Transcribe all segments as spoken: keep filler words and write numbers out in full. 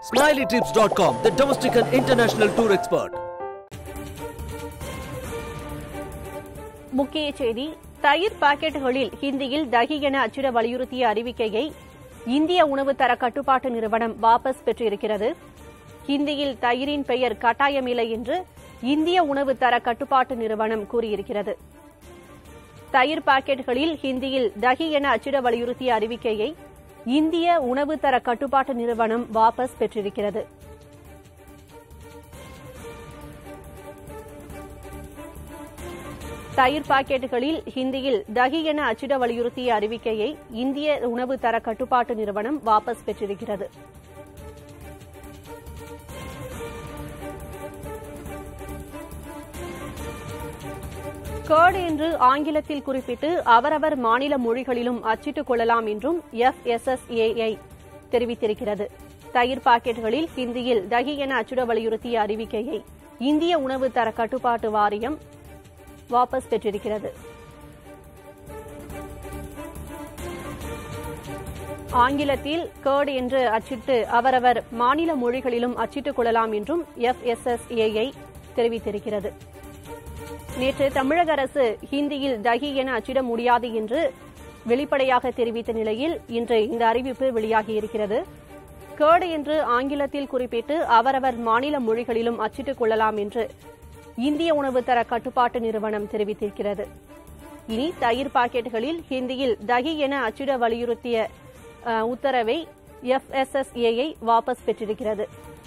Smiley Trips dot com, the domestic and international tour expert. முக்கிய செய்தி. தயிர் பாக்கெட்டுகளில் ஹிந்தியில் தகி என அச்சிட வலியுறுத்திய அறிவிக்கையை இந்திய உணவு தர கட்டுப்பாட்டு நிறுவனம் வாபஸ் பெற்றிருக்கிறது. ஹிந்தியில் தயிரின் பெயர் கட்டாயமில்லை என்று இந்திய உணவு தர கட்டுப்பாட்டு நிறுவனம் கூறியிருக்கிறது. தயிர் பாக்கெட்டுகளில் ஹிந்தியில் தகி என அச்சிட வலியுறுத்திய அறிவிக்கையை இந்திய உணவு தர கட்டுப்பாட்டு நிறுவனம் வாபஸ் பெற்றிருக்கிறது. தயிர் பாக்கெட்டுகளில் ஹிந்தியில் தகி என அச்சிட வலியுறுத்திய அறிவிக்கையை இந்திய உணவு தர கட்டுப்பாட்டு நிறுவனம் வாபஸ் பெற்றிருக்கிறது. கர்ட் என்று ஆங்கிலத்தில் குறிப்பிட்டு அவரவர் மாநில மொழிகளிலும் அச்சிட்டுக் கொள்ளலாம் என்றும் F S S A I தெரிவித்திருக்கிறது. தயிர் பாக்கெட்டுகளில் ஹிந்தியில் தகி என அச்சிட வலியுறுத்திய அறிவிக்கையை இந்திய உணவு தர கட்டுப்பாட்டு வாரியம் வாபஸ் பெற்றிருக்கிறது. ஆங்கிலத்தில் கர்ட் என்று அச்சிட்டு அவரவர் மாநில மொழிகளிலும் அச்சிட்டுக் கொள்ளலாம் என்றும் F S S A I தெரிவித்திருக்கிறது. நேற்று தமிழக அரசு ஹிந்தியில் தகி என அச்சிட முடியாது என்று வெளிப்படையாக தெரிவித்த நிலையில் இன்று இந்த அறிவிப்பு வெளியாகியிருக்கிறது. கர்ட் என்று ஆங்கிலத்தில் குறிப்பிட்டு அவரவர் மாநில மொழிகளிலும் அச்சிட்டுக் கொள்ளலாம் என்று இந்திய உணவு தர கட்டுப்பாட்டு நிறுவனம் தெரிவித்திருக்கிறது. இனி தயிர் பாக்கெட்டுகளில் ஹிந்தியில் தகி என அச்சிட வலியுறுத்திய உத்தரவை F S S A I வாபஸ் பெற்றிருக்கிறது.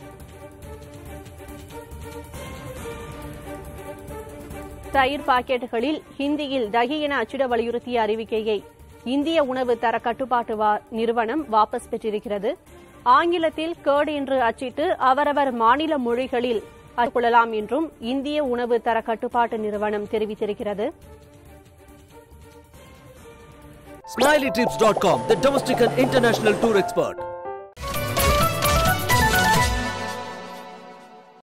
தயிர் பாக்கெட்டுகளில் ஹிந்தியில் தகி என அச்சிட வலியுறுத்திய அறிவிக்கையை இந்திய உணவு தர கட்டுப்பாட்டு நிறுவனம் வாபஸ் பெற்றிருக்கிறது. ஆங்கிலத்தில் கர்ட் என்று அச்சிட்டு அவரவர் மாநில மொழிகளில் கொள்ளலாம் என்றும் இந்திய உணவு தர கட்டுப்பாட்டு நிறுவனம் தெரிவித்திருக்கிறது. Smiley Trips dot com, the domestic and international tour expert.